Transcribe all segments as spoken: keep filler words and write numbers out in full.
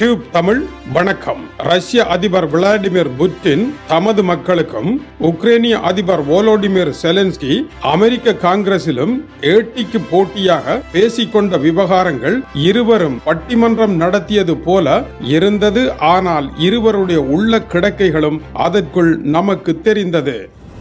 Tube Tamil வணக்கம். ரஷ்ய அதிபர் விளாடிமிர் புட்டின் தமது மக்களுக்கும் உக்ரைனிய அதிபர் வோலோடிமிர் செலன்ஸ்கி அமெரிக்க காங்கிரசிலும் ஏட்டிக்கு போட்டியாக பேசிக்கொண்ட விவகாரங்கள் இருவரும் பட்டிமன்றம் நடத்தியது போல இருந்தது. ஆனால் இருவருடைய உள்ள கிடக்கைகளும் அதற்குள் நமக்கு தெரிந்தது.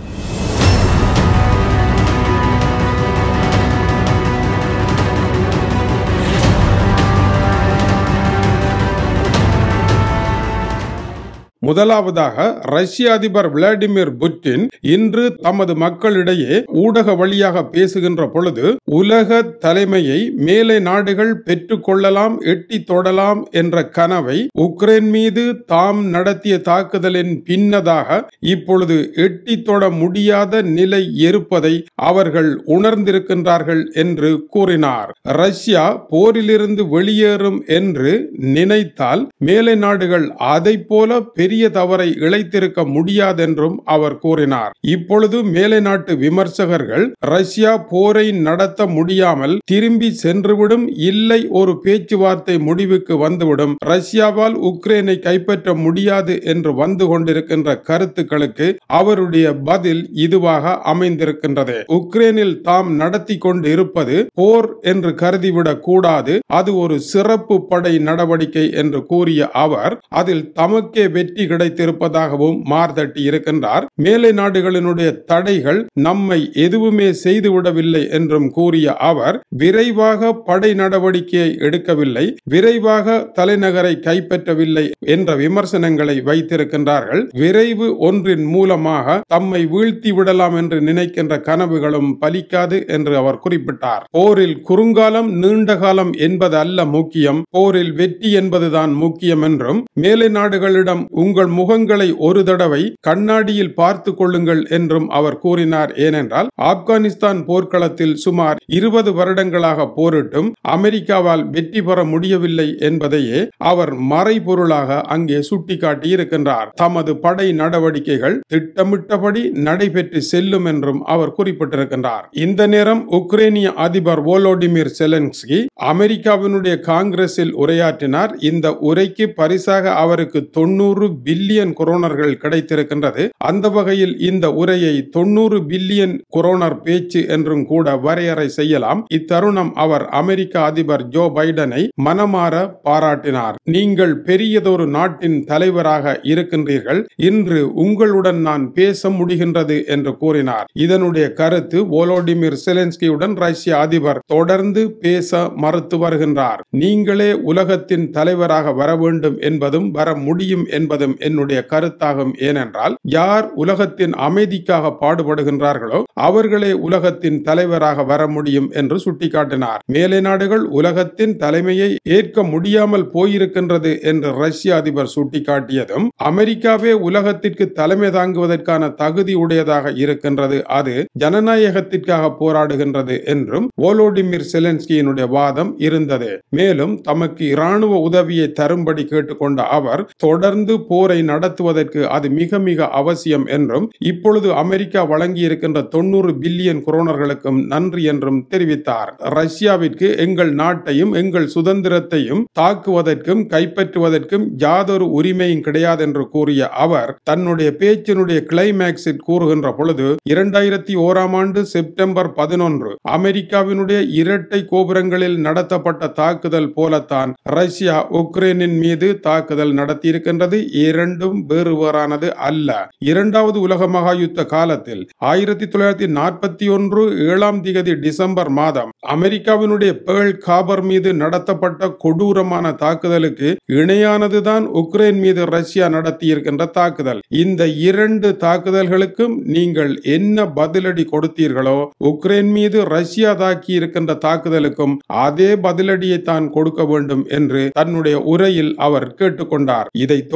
முதலாவதாக ரஷ்ய அதிபர் விளாடிமிர் புட்டின் இன்று தமது மக்களிடையே ஊடக வழியாக பேசுகின்ற பொழுது உலக தலைமையை மேலை நாடுகள் பெற்றுக் கொள்ளலாம், எட்டி தொடலாம் என்ற கனவை உக்ரைன் மீது தாம் நடத்திய தாக்குதலின் பின்னதாக இப்பொழுது எட்டி தொட முடியாத நிலை இருப்பதை அவர்கள் உணர்ந்திருக்கின்றார்கள் என்று கூறினார். ரஷ்யா போரிலிருந்து வெளியேறும் என்று நினைத்தால் மேலை நாடுகள் அதை போல பெரிய தவறை இழைத்திருக்க முடியாதென்றும் அவர் கூறினார். இப்பொழுது மேலை நாட்டு விமர்சகர்கள் ரஷ்யா போரை நடத்த முடியாமல் திரும்பி சென்றுவிடும், இல்லை ஒரு பேச்சுவார்த்தை முடிவுக்கு வந்துவிடும், ரஷ்யாவால் உக்ரைனை கைப்பற்ற முடியாது என்று வந்து கொண்டிருக்கின்ற கருத்துக்களுக்கு அவருடைய பதில் இதுவாக அமைந்திருக்கின்றது. உக்ரைனில் தாம் நடத்தி கொண்டு இருப்பது போர் என்று கருதிவிடக் கூடாது, அது ஒரு சிறப்பு படை நடவடிக்கை என்று கூறிய அவர் அதில் தமக்கே வெற்றி கிடைத்திருப்பதாகவும் மார்தட்டி இருக்கின்றார். மேலை நாடுகளினுடைய தடைகள் நம்மை எதுவுமே செய்துவிடவில்லை என்றும் கூறிய அவர் விரைவாக படை நடவடிக்கையை எடுக்கவில்லை, விரைவாக தலைநகரை கைப்பற்றவில்லை என்ற விமர்சனங்களை வைத்திருக்கின்றார்கள். விரைவு ஒன்றின் மூலமாக தம்மை வீழ்த்தி விடலாம் என்று நினைக்கின்ற கனவுகளும் பலிக்காது என்று அவர் குறிப்பிட்டார். போரில் குறுங்காலம் நீண்ட காலம் என்பது அல்ல முக்கியம், போரில் வெற்றி என்பதுதான் முக்கியம் என்றும் மேலை நாடுகளிடம் உங்கள் முகங்களை ஒரு தடவை கண்ணாடியில் பார்த்து கொள்ளுங்கள் என்றும் அவர் கூறினார். ஏனென்றால் ஆப்கானிஸ்தான் போர்க்களத்தில் சுமார் இருபது வருடங்களாக போரிட்டும் அமெரிக்காவால் வெற்றி பெற முடியவில்லை என்பதையே அவர் மறைபொருளாக அங்கே சுட்டிக்காட்டி இருக்கின்றார். தமது படை நடவடிக்கைகள் திட்டமிட்டபடி நடைபெற்று செல்லும் என்றும் அவர் குறிப்பிட்டிருக்கின்றார். இந்த நேரம் உக்ரைனிய அதிபர் வோலோடிமிர் செலன்ஸ்கி அமெரிக்காவினுடைய காங்கிரஸில் உரையாற்றினார். இந்த உரைக்கு பரிசாக அவருக்கு தொண்ணூறு பில்லியன் கொரோனர்கள் கிடைத்திருக்கின்றது. அந்த வகையில் இந்த உரையை தொண்ணூறு பில்லியன் கொரோனர் பேச்சு என்றும் கூட வரையறை செய்யலாம். இத்தருணம் அவர் அமெரிக்க அதிபர் ஜோ பைடனை மனமாற பாராட்டினார். நீங்கள் பெரியதொரு நாட்டின் தலைவராக இருக்கின்றீர்கள், இன்று உங்களுடன் நான் பேச முடிகின்றது என்று கூறினார். இதனுடைய கருத்து வோலோடிமிர் செலன்ஸ்கியுடன் ரஷ்ய அதிபர் தொடர்ந்து பேச மறுத்து வருகின்றார். நீங்களே உலகத்தின் தலைவராக வர வேண்டும் என்பதும் வர முடியும் என்பதும் என்னுடைய கருத்தாகும். ஏனென்றால் யார் உலகத்தின் அமைதிக்காக பாடுபடுகின்றார்களோ அவர்களே உலகத்தின் தலைவராக வர முடியும் என்று சுட்டிக்காட்டினார். மேலை நாடுகள் உலகத்தின் தலைமையை ஏற்க முடியாமல் போயிருக்கின்றது என்று ரஷ்ய அதிபர் சுட்டிக்காட்டியதும் அமெரிக்காவே உலகத்திற்கு தலைமை தாங்குவதற்கான தகுதி உடையதாக இருக்கின்றது, அது ஜனநாயகத்திற்காக போராடுகின்றது என்றும் வோலோடிமிர் செலன்ஸ்கியினுடைய வாதம் இருந்தது. மேலும் தமக்கு இராணுவ உதவியை தரும்படி கேட்டுக்கொண்ட அவர் தொடர்ந்து போரை நடத்துவதற்கு அது மிக மிக அவசியம் என்றும் இப்பொழுது அமெரிக்கா வழங்கி இருக்கின்ற தொண்ணூறு பில்லியன் கொரோனர்களுக்கும் நன்றி என்றும் தெரிவித்தார். ரஷ்யாவிற்கு எங்கள் நாட்டையும் எங்கள் சுதந்திரத்தையும் தாக்குவதற்கும் கைப்பற்றுவதற்கும் யாதொரு உரிமையும் கிடையாது என்று கூறிய அவர் தன்னுடைய பேச்சினுடைய கிளைமேக்ஸில் கூறுகின்ற பொழுது இரண்டாயிரத்தி ஓராம் ஆண்டு செப்டம்பர் பதினொன்று அமெரிக்காவினுடைய இரட்டை கோபுரங்களில் நடத்தப்பட்ட தாக்குதல் போலத்தான் ரஷ்யா உக்ரைனின் மீது தாக்குதல் நடத்தி இருக்கின்றது. இரண்டும் வேறு வேறானது அல்ல. இரண்டாவது உலக மகா யுத்த காலத்தில் ஆயிரத்தி தொள்ளாயிரத்தி நாற்பத்தி ஒன்று ஏழாம் திகதி டிசம்பர் மாதம் அமெரிக்காவினுடைய பேர்ல் ஹார்பர் மீது நடத்தப்பட்ட கொடூரமான தாக்குதலுக்கு இணையானதுதான் உக்ரைன் மீது ரஷ்யா நடத்தி இருக்கின்ற தாக்குதல். இந்த இரண்டு தாக்குதல்களுக்கும் நீங்கள் என்ன பதிலடி கொடுத்தீர்களோ உக்ரைன் மீது ரஷ்யா தாக்கி இருக்கின்ற தாக்குதலுக்கும் அதே பதிலடியை தான் கொடுக்க வேண்டும் என்று தன்னுடைய உரையில் அவர் கேட்டுக்கொண்டார். இதை தொடர்ந்து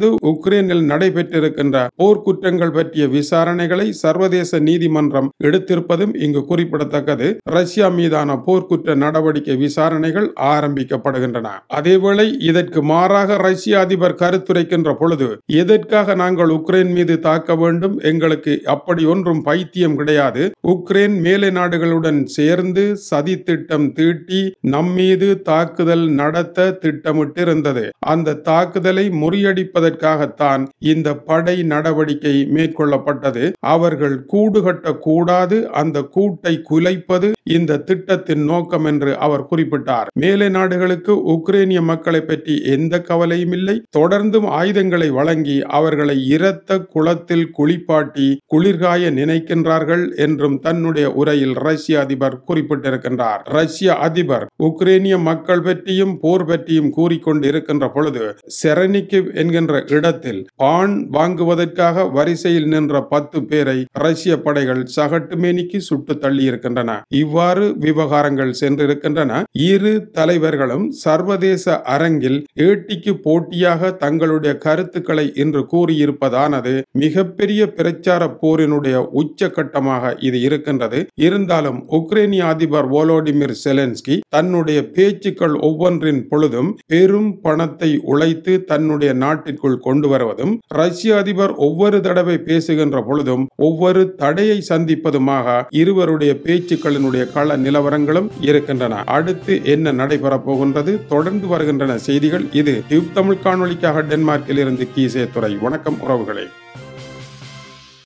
உக்ரைனில் நடைபெற்றிருக்கின்ற போர்க்குற்றங்கள் பற்றிய விசாரணைகளை சர்வதேச நீதிமன்றம் எடுத்திருப்பதும் இங்கு குறிப்பிடத்தக்கது. ரஷ்யா மீதான போர்க்குற்ற நடவடிக்கை விசாரணைகள் ஆரம்பிக்கப்படுகின்றன. அதேவேளை இதற்கு மாறாக ரஷ்ய அதிபர் கருத்துரைக்கின்ற பொழுது, எதற்காக நாங்கள் உக்ரைன் மீது தாக்க வேண்டும், எங்களுக்கு அப்படி ஒன்றும் பைத்தியம் கிடையாது. உக்ரைன் மேலை நாடுகளுடன் சேர்ந்து சதி திட்டம் தீட்டி நம்மீது தாக்குதல் நடத்த திட்டமிட்டிருந்தது. அந்த தாக்குதலை முறியடிப்பதற்காகத்தான் இந்த படை நடவடிக்கை மேற்கொள்ளப்பட்டது. அவர்கள் கூடு கட்டக்கூடாது, அந்த கூட்டை குலைப்பது இந்த திட்டத்தின் நோக்கம் என்று அவர் குறிப்பிட்டார். மேலை நாடுகளுக்கு உக்ரைனிய மக்களை பற்றி எந்த கவலையும் இல்லை. தொடர்ந்தும் ஆயுதங்களை வழங்கி அவர்களை இரத்த குளத்தில் குளிப்பாட்டி குளிர்காய நினைக்கின்றார்கள் என்றும் தன்னுடைய உரையில் ரஷ்ய அதிபர் குறிப்பிட்டிருக்கின்றார். ரஷ்ய அதிபர் உக்ரைனிய மக்கள் பற்றியும் போர் பற்றியும் கூறிக்கொண்டு இருக்கின்ற பொழுது, செரனிக்கிவ் என்கின்ற இடத்தில் பான் வாங்குவதற்காக வரிசையில் நின்ற பத்து பேரை ரஷ்ய படைகள் சகட்டுமேனிக்கு சுட்டு தள்ளி இருக்கின்றன. இவ்வாறு விவகாரங்கள் சென்றிருக்கின்றன. இரு தலைவர்களும் சர்வதேச அரங்கில் ஏட்டிக்கு போட்டியாக தங்களுடைய கருத்துக்களை இன்று கூறியிருப்பதானது மிகப்பெரிய பிரச்சார போரினுடைய உச்சகட்டமாக இது இருக்கின்றது. இருந்தாலும் உக்ரைனிய அதிபர் வோலோடிமிர் செலன்ஸ்கி தன்னுடைய பேச்சுக்கள் ஒவ்வொன்றின் பொழுதும் பெரும் பணத்தை உழைத்து தன்னுடைய நாட்டிற்குள் கொண்டு வருவதும், ரஷ்ய அதிபர் ஒவ்வொரு தடவை பேசுகின்ற பொழுதும் ஒவ்வொரு தடையை சந்திப்பதுமாக இருவருடைய பேச்சுக்களினுடைய கள நிலவரங்களும் இருக்கின்றன. அடுத்து என்ன நடைபெறப் போகின்றது, தொடர்ந்து வருகின்றன செய்திகள். இது டியூப் தமிழ் காணொளிக்காக டென்மார்க்கில் இருந்து கீசே துறை. வணக்கம் உறவுகளே.